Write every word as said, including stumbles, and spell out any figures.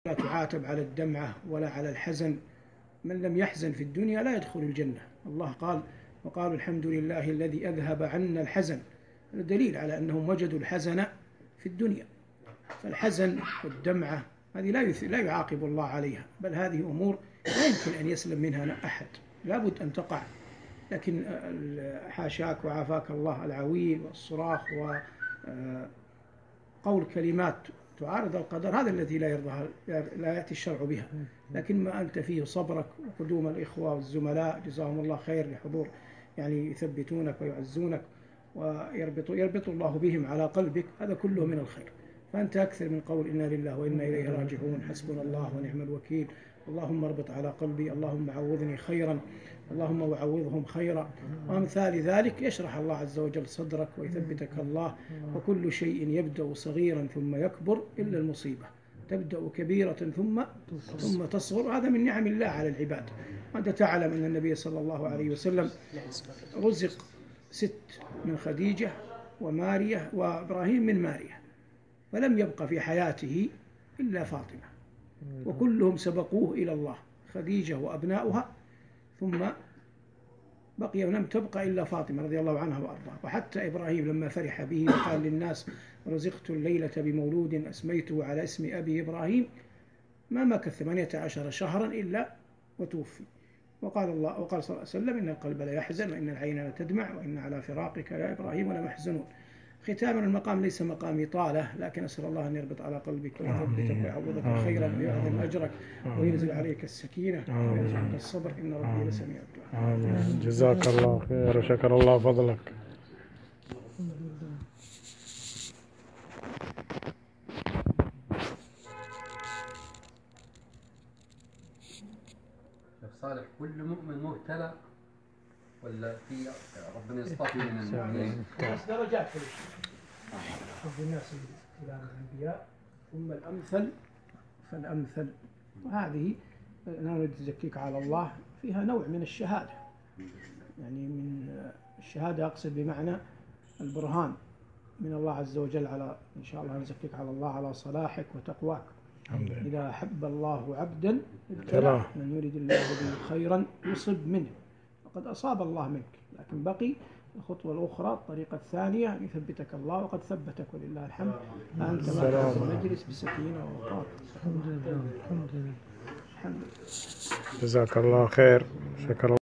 لا تعاتب على الدمعة ولا على الحزن. من لم يحزن في الدنيا لا يدخل الجنة. الله قال: وقالوا الحمد لله الذي أذهب عنا الحزن. هذا دليل على أنهم وجدوا الحزن في الدنيا. فالحزن والدمعة هذه لا لا يعاقب الله عليها، بل هذه أمور لا يمكن أن يسلم منها أحد، لابد أن تقع. لكن حاشاك وعافاك الله العويل والصراخ وقول كلمات تعارض القدر، هذا الذي لا يرضى لا يأتي الشرع بها. لكن ما أنت فيه صبرك وقدوم الإخوة والزملاء جزاهم الله خير لحضور، يعني يثبتونك ويعزونك ويربط يربط الله بهم على قلبك، هذا كله من الخير. فأنت أكثر من قول إنا لله وإنا إليه راجعون، حسبنا الله ونعم الوكيل، اللهم اربط على قلبي، اللهم عوضني خيرا، اللهم وعوضهم خيرا، وأمثال ذلك. يشرح الله عز وجل صدرك ويثبتك الله. وكل شيء يبدأ صغيرا ثم يكبر إلا المصيبة، تبدأ كبيرة ثم ثم تصغر، هذا من نعم الله على العباد. وأنت تعلم أن النبي صلى الله عليه وسلم رزق ست من خديجة ومارية وإبراهيم من مارية، فلم يبقى في حياته إلا فاطمة، وكلهم سبقوه إلى الله، خديجة وأبناؤها، ثم بقي ولم تبقى إلا فاطمة رضي الله عنها وأرضاها. وحتى إبراهيم لما فرح به وقال للناس: رزقت الليلة بمولود أسميته على اسم أبي إبراهيم، ما مكث ثمانية عشر شهرا إلا وتوفي. وقال الله وقال صلى الله عليه وسلم: إن القلب لا يحزن وإن العين لتدمع وإن على فراقك يا إبراهيم لمحزنون. ختاما، المقام ليس مقام إطالة، لكن أسأل الله أن يربط على قلبك ويثبتك ويعوضك خيرا ويعظم أجرك وينزل عليك السكينة ويرزقك الصبر، إن ربي لسميع الدعاء. آمين. جزاك الله خير وشكر الله فضلك. صالح، كل مؤمن مبتلى ولا في ربنا يصطفي من المؤمنين؟ درجات في حب الناس إلى الأنبياء، ثم الأمثل فالأمثل. وهذه أنا أريد أزكيك على الله فيها نوع من الشهادة، يعني من الشهادة أقصد بمعنى البرهان من الله عز وجل على، إن شاء الله نزكيك على الله على صلاحك وتقواك. إذا أحب الله عبدا ابتلاه، من يريد الله به خيرا يصب منه، وقد أصاب الله منك. لكن بقي الخطوة الأخرى، الطريقة الثانية، أن يثبتك الله، وقد ثبتك ولله الحمد. أنت معنا نجلس بسكينة ووقار. الحمد لله. الحمد لله. جزاك الله خير. شكرا.